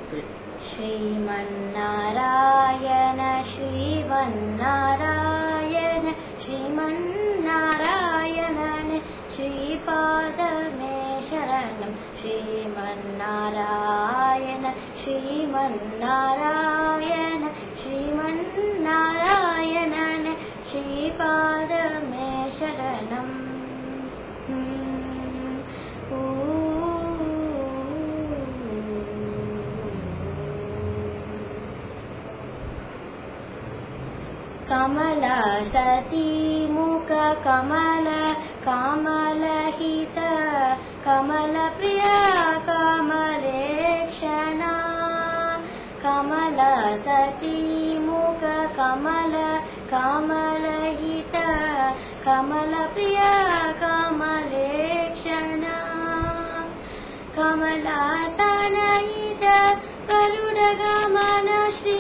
श्रीमन्नारायण श्रीमन्नारायण श्रीमन्नारायण श्रीपाद मे शरणं श्रीमन्नारायण श्रीमन्नारायण श्रीमन्नारायण श्रीपाद मे शरणं कमल सती मुख कमल कमलहित कमल प्रिय कमलेक्षणा कमल सती मुख कमल कमलहित कमल प्रिय कमलेक्षणा कमलासनहित गरुडगमन श्री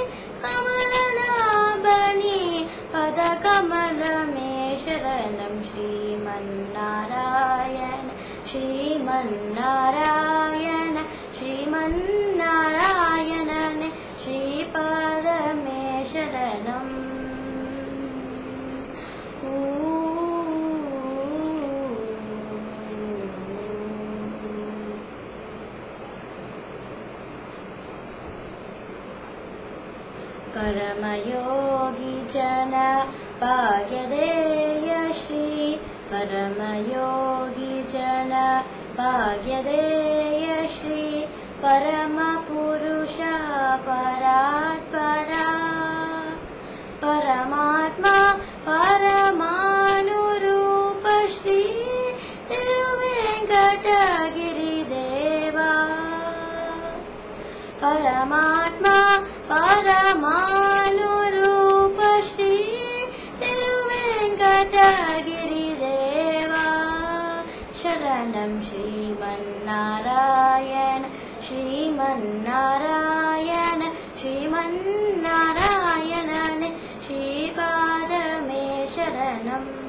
कमलनाभनि पद कमल मे शरणं श्रीमन्नारायण श्रीमन्नारायण श्रीमन्नारायण श्रीपाद मे शरणं परमयोगी जन भाग्यदेय श्री परमयोगी जन भाग्यदेय श्री परम पुरुष परात्परा परमात्मा परमानुरूप श्री तिरुवेंकटगिरिदेवा परमात्मा परमानुरूप श्री तिरुवेंकटगिरिदेवा शरणं श्रीमन्नारायण श्रीमन्नारायण श्रीमन्नारायण श्रीपाद मे शरणम्।